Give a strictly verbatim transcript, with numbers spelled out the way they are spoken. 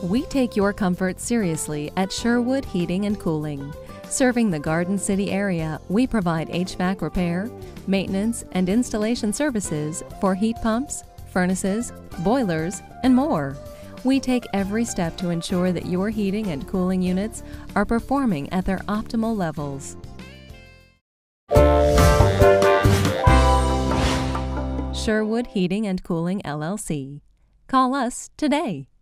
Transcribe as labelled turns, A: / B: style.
A: We take your comfort seriously at Sherwood Heating and Cooling. Serving the Garden City area, we provide H V A C repair, maintenance, and installation services for heat pumps, furnaces, boilers, and more. We take every step to ensure that your heating and cooling units are performing at their optimal levels. Sherwood Heating and Cooling L L C. Call us today.